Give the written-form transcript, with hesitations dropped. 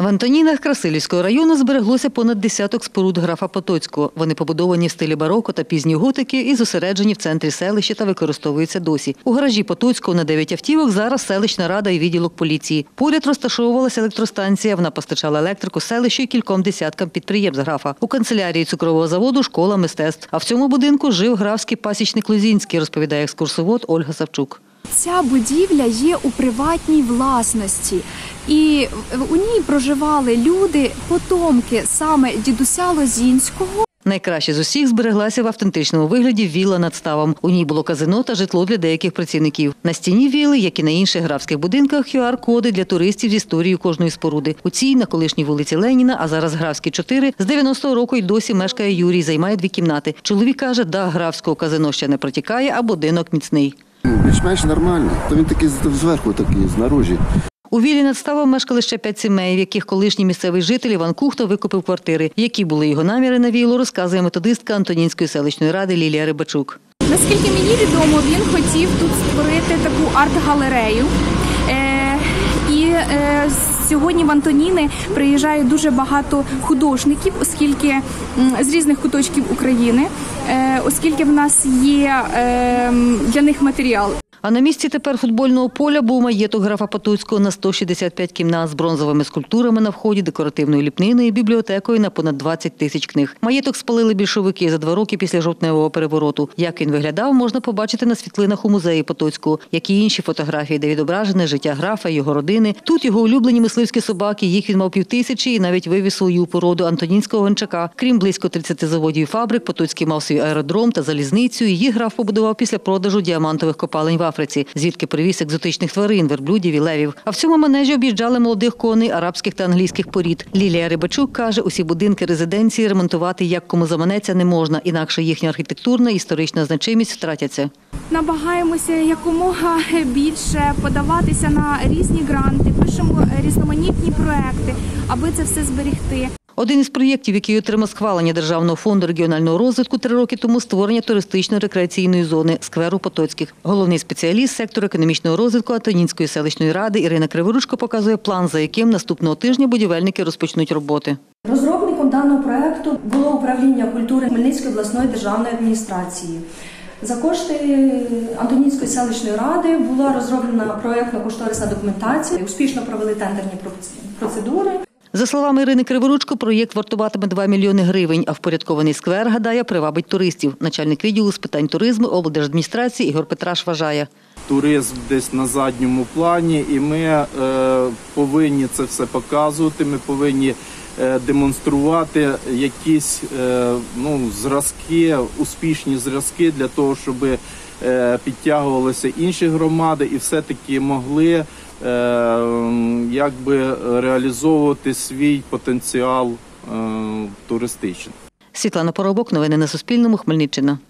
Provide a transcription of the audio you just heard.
В Антонінах Красилівського району збереглося понад десяток споруд графа Потоцького. Вони побудовані в стилі бароко та пізньої готики і зосереджені в центрі селища та використовуються досі. У гаражі Потоцького на 9 автівок зараз селищна рада і відділок поліції. Поряд розташовувалася електростанція. Вона постачала електрику селищу і кільком десяткам підприємств графа. У канцелярії цукрового заводу школа мистецтв. А в цьому будинку жив графський пасічник Лузінський, розповідає екскурсовод Ольга Савчук. Ця будівля є у приватній власності, і у ній проживали люди, потомки саме дідуся Лозінського. Найкраще з усіх збереглася в автентичному вигляді вілла над ставом. У ній було казино та житло для деяких працівників. На стіні вілли, як і на інших графських будинках, QR-коди для туристів з історією кожної споруди. У цій, на колишній вулиці Леніна, а зараз Графській, 4, з 90-го року й досі мешкає Юрій, займає 2 кімнати. Чоловік каже, дах графського казино ще не протікає, а будинок міцний. Більш-менш нормально, то він такий зверху, такий, знаружі. У віллі над ставом мешкали ще 5 сімей, в яких колишній місцевий житель Іван Кухта викупив квартири. Які були його наміри на віллу, розказує методистка Антонінської селищної ради Лілія Рибачук. Наскільки мені відомо, він хотів тут створити таку арт-галерею. І сьогодні в Антоніни приїжджає дуже багато художників, оскільки з різних куточків України, оскільки в нас є для них матеріал. А на місці тепер футбольного поля був маєток графа Потоцького на 165 кімнат з бронзовими скульптурами на вході, декоративною ліпниною, бібліотекою на понад 20 тисяч книг. Маєток спалили більшовики за 2 роки після жовтневого перевороту. Як він виглядав, можна побачити на світлинах у музеї Потоцького, як і інші фотографії, де відображене життя графа, його родини. Тут його улюблені мисливські собаки, їх він мав 5000 і навіть вивіз свою породу антонінського гончака. Крім близько 30 заводів і фабрик, Потоцький мав свій аеродром та залізницю. Її граф побудував після продажу діамантових копалень в Африці, звідки привіз екзотичних тварин, верблюдів і левів. А в цьому манежі об'їжджали молодих коней арабських та англійських порід. Лілія Рибачук каже, усі будинки резиденції ремонтувати як кому заманеться не можна, інакше їхня архітектурна і історична значимість втратяться. Намагаємося якомога більше подаватися на різні гранти, пишемо різноманітні проекти, аби це все зберегти. Один із проєктів, який отримав схвалення Державного фонду регіонального розвитку 3 роки тому – створення туристично-рекреаційної зони скверу Потоцьких. Головний спеціаліст сектору економічного розвитку Антонінської селищної ради Ірина Криворучко показує план, за яким наступного тижня будівельники розпочнуть роботи. Розробником даного проєкту було управління культури Хмельницької обласної державної адміністрації. За кошти Антонінської селищної ради була розроблена проєктно-кошторисна документація. Успішно провели тендерні процедури. За словами Ірини Криворучко, проєкт вартуватиме 2 мільйони гривень, а впорядкований сквер, гадає, привабить туристів. Начальник відділу з питань туризму облдержадміністрації Ігор Петраш вважає. Туризм десь на задньому плані, і ми повинні це все показувати, ми повинні демонструвати якісь зразки, успішні зразки для того, щоб підтягувалися інші громади і все-таки могли реалізовувати свій потенціал туристичний. Світлана Поробок, новини на Суспільному, Хмельниччина.